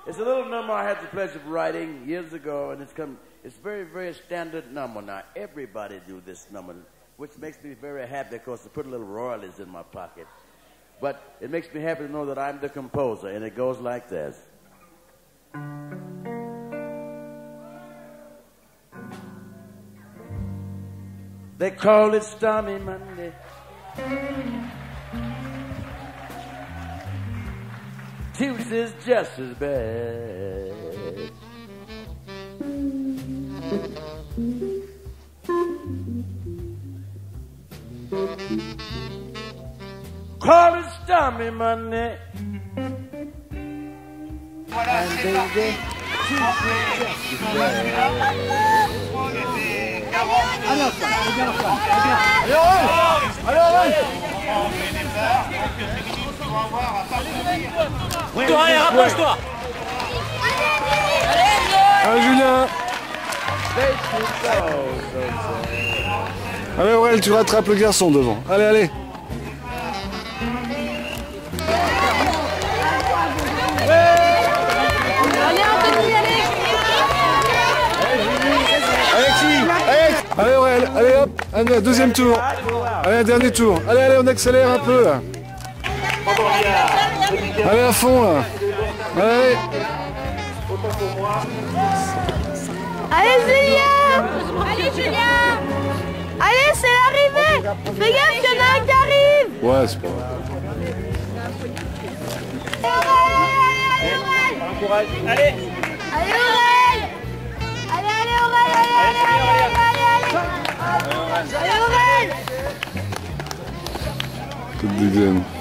It's a little number I had the pleasure of writing years ago, and it's very, very standard number. Now, everybody do this number, which makes me very happy because they put a little royalties in my pocket. But it makes me happy to know that I'm the composer, and it goes like this. They call it Stormy Monday. Tuesday's just as bad. Call it Stormy Monday. Voilà, c'est parti. Allez, rapproche-toi. Allez, Julien. Allez, Aurel, tu rattrapes le garçon devant. Allez, allez. Allez Aurel, allez hop, un deuxième tour. Allez, un dernier tour. Allez, allez, on accélère un peu là. Allez à fond là. Allez. Allez Julien. Allez Julien. Allez, c'est l'arrivée. Fais gaffe, il y en a un qui arrive. Ouais, c'est pas grave. Allez. Allez Aurel. Allez, allez Aurel, allez, allez, allez, allez, allez. Allez Aurel. Toute des